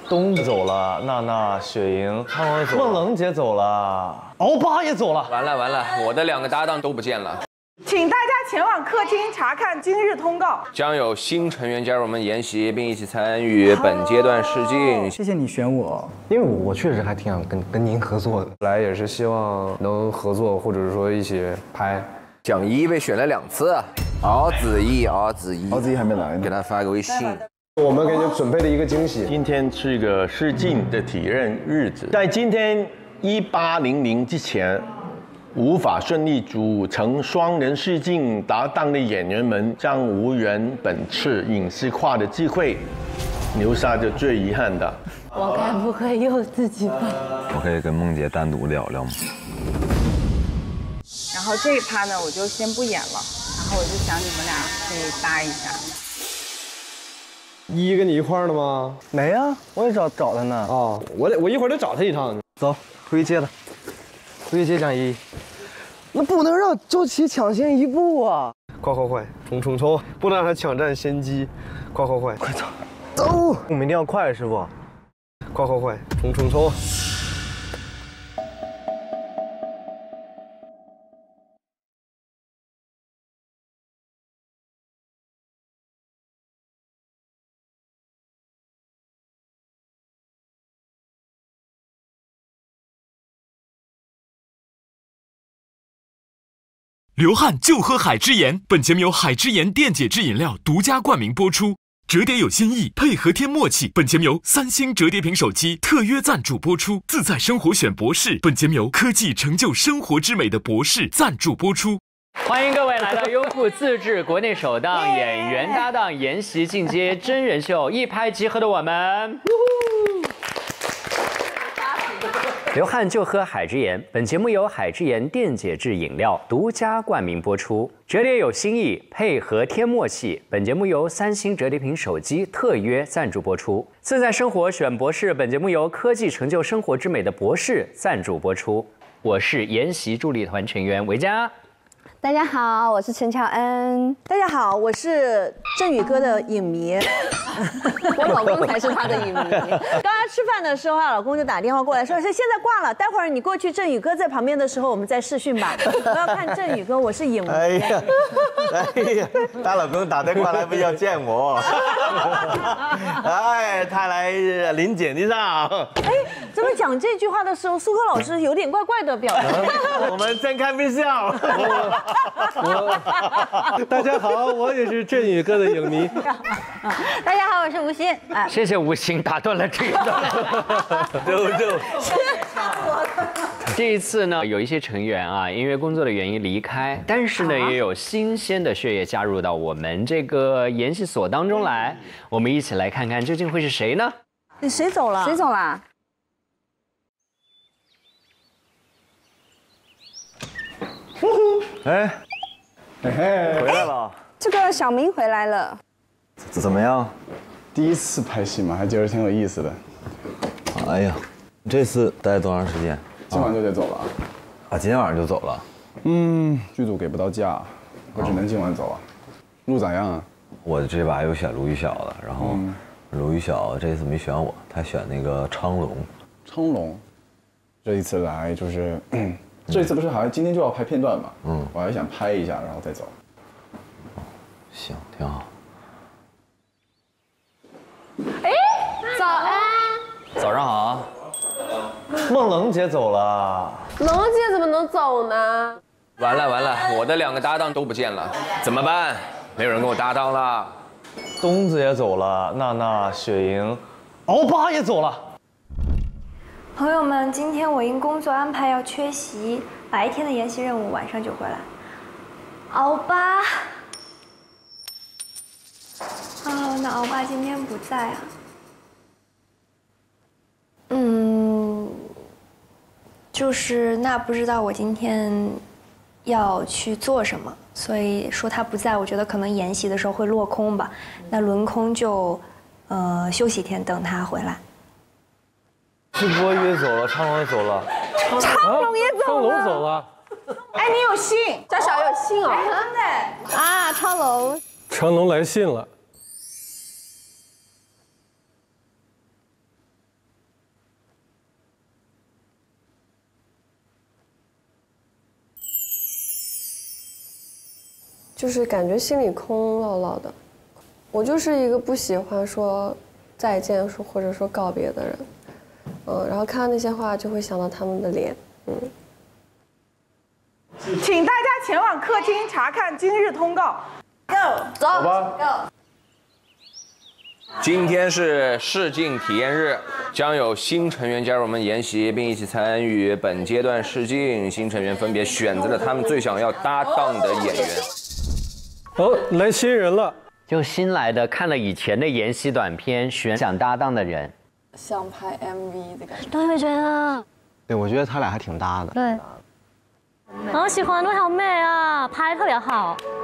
东子走了，娜娜、雪莹、昌文走了，梦冷姐走了，欧巴也走了。 完了，我的2个搭档都不见了。 请大家前往客厅查看今日通告。 将有新成员加入我们研习，并一起参与本阶段试镜。 谢谢你选我， 因为我确实还挺想跟您合作的，来也是希望能合作，或者说一起拍。 蒋一被选了2次，敖子怡还没来呢， 给他发个微信。 我们给你准备了一个惊喜。 今天是一个试镜的体验日子，在今天1800之前，无法顺利组成双人试镜搭档的演员们将无缘本次影视化的机会，留下着最遗憾的。 我该不会又自己吧？ 我可以跟梦姐单独聊聊吗？ 然后这一趴呢，我就先不演了，然后我就想你们俩可以搭一下。 一跟你一块儿的吗？ 没啊，我也找他呢。 啊，我一会儿得找他一趟。 走，回去接他，回去接蒋一。那不能让周琦抢先一步啊！ 快，冲！不能让他抢占先机。快， 快走！我们一定要快，师傅。 快，冲！ 流汗就喝海之盐，本节目由海之盐电解质饮料独家冠名播出。折叠有新意，配合添默契。本节目由3星折叠屏手机特约赞助播出。自在生活选博士，本节目由科技成就生活之美的博士赞助播出。 欢迎各位来到优酷自制国内首档演员搭档研习进阶真人秀，一拍即合的我们。流汗就喝海之盐，本节目由海之盐电解质饮料独家冠名播出。折叠有新意，配合添默契。本节目由3星折叠屏手机特约赞助播出。自在生活选博士，本节目由科技成就生活之美的博士赞助播出。我是研习助理团成员维嘉。 大家好，我是陈乔恩。 大家好，我是振宇哥的影迷， 我老公才是他的影迷。 刚刚吃饭的时候啊，老公就打电话过来说，现在挂了，待会儿你过去，振宇哥在旁边的时候，我们再视讯吧。我要看振宇哥，我是影迷。 哎呀，她老公打电话来不要见我。哎，他来临检一下。 哎，怎么讲这句话的时候，苏柯老师有点怪怪的表情？ 我们真开玩笑。 大家好，我也是振宇哥的影迷。 大家好，我是吴昕。 谢谢吴昕打断了这一段。这一次呢，有一些成员啊，因为工作的原因离开，但是呢，也有新鲜的血液加入到我们这个研习所当中来。我们一起来看看究竟会是谁呢？ 谁走了？ 谁走了？ 哎，回来了。 这个小明回来了。 怎么样？ 第一次拍戏嘛，还觉得挺有意思的。 哎呀，这次待多长时间？ 今晚就得走了。 啊，今天晚上就走了？ 剧组给不到假，我只能今晚走啊。路咋样啊？ 我这把又选卢宇晓了，然后卢宇晓这次没选我，他选那个昌隆。 昌隆，这一次来就是，这一次不是好像今天就要拍片段嘛？我还想拍一下，然后再走。 行，挺好。 哎，早安。 早上好。 梦冷姐走了。 冷姐怎么能走呢？ 完了，我的2个搭档都不见了，怎么办？没有人跟我搭档了。 东子也走了，娜娜、雪莹，欧巴也走了。 朋友们，今天我因工作安排要缺席，白天的研习任务晚上就回来。敖巴，那敖巴今天不在啊。就是那不知道我今天要去做什么，所以说他不在，我觉得可能研习的时候会落空吧。那轮空就，休息一天，等他回来。 智波也走了，昌隆也走了， 昌隆也走了， 昌隆走了。 哎，你有信， 赵晓有信哦。 真的啊，昌隆。 成龙来信了。 就是感觉心里空落落的。我就是一个不喜欢说再见或者说告别的人，然后看到那些话就会想到他们的脸， 请大家前往客厅查看今日通告。Go， 走吧 ，Go。 今天是试镜体验日，将有新成员加入我们研习，并一起参与本阶段试镜。新成员分别选择了他们最想要搭档的演员。 哦，来新人了。 就新来的看了以前的研习短片，选想搭档的人， 想拍 MV 的感觉。 都会觉得， 对，我觉得他俩还挺搭的。 对，好喜欢，都好美啊，拍特别好。